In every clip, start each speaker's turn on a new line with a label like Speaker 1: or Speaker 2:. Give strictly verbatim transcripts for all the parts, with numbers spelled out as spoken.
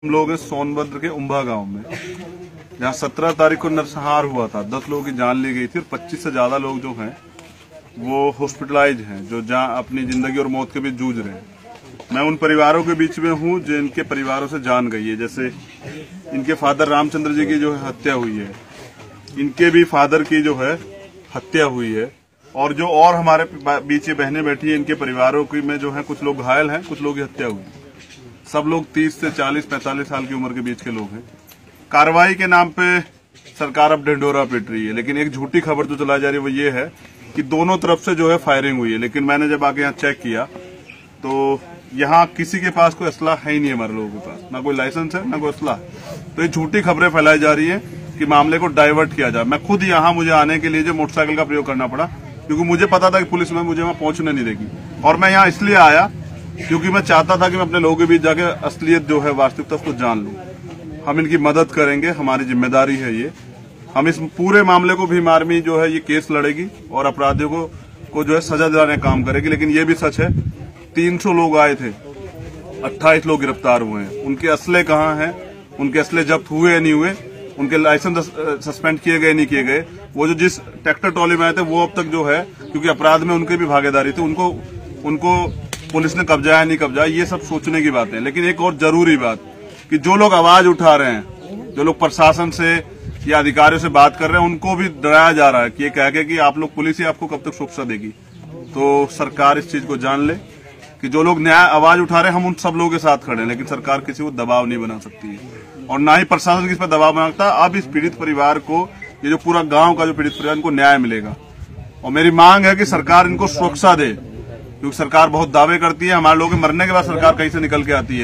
Speaker 1: हम लोग हैं सोनभद्र के उम्भा गांव में, जहां सत्रह तारीख को नरसंहार हुआ था। दस लोगों की जान ली गई थी और पच्चीस से ज्यादा लोग जो हैं वो हॉस्पिटलाइज हैं, जो जहां अपनी जिंदगी और मौत के बीच जूझ रहे हैं। मैं उन परिवारों के बीच में हूं जिनके परिवारों से जान गई है। जैसे इनके फादर रामचंद्र जी की जो है हत्या हुई है, इनके भी फादर की जो है हत्या हुई है, और जो और हमारे बीच बहनें बैठी है, इनके परिवारों की में जो है कुछ लोग घायल हैं, कुछ लोग की हत्या हुई है। सब लोग तीस से चालीस पैंतालीस साल की उम्र के बीच के लोग हैं। कार्रवाई के नाम पे सरकार अब ढिंढोरा पीट रही है, लेकिन एक झूठी खबर जो चलाई जा रही है वो ये है कि दोनों तरफ से जो है फायरिंग हुई है। लेकिन मैंने जब आके यहाँ चेक किया तो यहाँ किसी के पास कोई असला है ही नहीं, हमारे लोगों के पास ना कोई लाइसेंस है ना कोई असला। तो ये झूठी खबरें फैलाई जा रही है कि मामले को डाइवर्ट किया जाए। मैं खुद यहाँ मुझे आने के लिए जो मोटरसाइकिल का प्रयोग करना पड़ा, क्योंकि मुझे पता था कि पुलिस में मुझे वहां पहुंचने नहीं देगी। और मैं यहाँ इसलिए आया क्योंकि मैं चाहता था कि मैं अपने लोगों के बीच जाके असलियत जो है, वास्तविकता उसको जान लूं। हम इनकी मदद करेंगे, हमारी जिम्मेदारी है ये। हम इस पूरे मामले को भीम आर्मी जो है ये केस लड़ेगी और अपराधियों को, को जो है सजा दिलाने का काम करेगी। लेकिन ये भी सच है, तीन सौ लोग आए थे, अट्ठाईस लोग गिरफ्तार हुए हैं। उनके असले कहाँ हैं, उनके असले जब्त हुए या नहीं हुए, उनके लाइसेंस सस्पेंड किए गए नहीं किए गए। वो जो जिस ट्रैक्टर ट्रॉली में आए थे वो अब तक जो है, क्योंकि अपराध में उनकी भी भागीदारी थी, उनको उनको पुलिस ने कब्जा नहीं कब्जा, ये सब सोचने की बात है। लेकिन एक और जरूरी बात कि जो लोग आवाज उठा रहे हैं, जो लोग प्रशासन से या अधिकारियों से बात कर रहे हैं, उनको भी डराया जा रहा है कि ये कह के कि आप लोग, पुलिस ही आपको कब तक सुरक्षा देगी। तो सरकार इस चीज को जान ले कि जो लोग न्याय आवाज उठा रहे हैं, हम उन सब लोगों के साथ खड़े हैं। लेकिन सरकार किसी को दबाव नहीं बना सकती है और ना ही प्रशासन किस पर दबाव बना सकता। अब इस पीड़ित परिवार को, ये जो पूरा गांव का जो पीड़ित परिवार, इनको न्याय मिलेगा। और मेरी मांग है कि सरकार इनको सुरक्षा दे, क्योंकि सरकार बहुत दावे करती है। हमारे लोगों के मरने के बाद सरकार कहीं से निकल के आती है।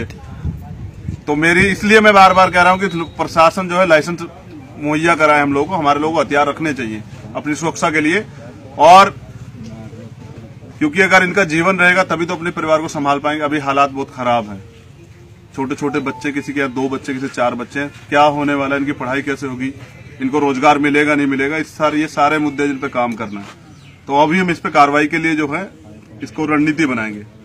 Speaker 1: तो मेरी इसलिए मैं बार बार कह रहा हूं कि प्रशासन जो है लाइसेंस मुहैया कराए हम लोगों को। हमारे लोगों को हथियार रखने चाहिए अपनी सुरक्षा के लिए, और क्योंकि अगर इनका जीवन रहेगा तभी तो अपने परिवार को संभाल पाएंगे। अभी हालात बहुत खराब हैं, छोटे छोटे बच्चे, किसी के दो बच्चे, किसी चार बच्चे हैं। क्या होने वाला है, इनकी पढ़ाई कैसे होगी, इनको रोजगार मिलेगा नहीं मिलेगा, इस सारे ये सारे मुद्दे जिन पे काम करना है। तो अभी हम इस पे कार्रवाई के लिए जो है इसको रणनीति बनाएंगे।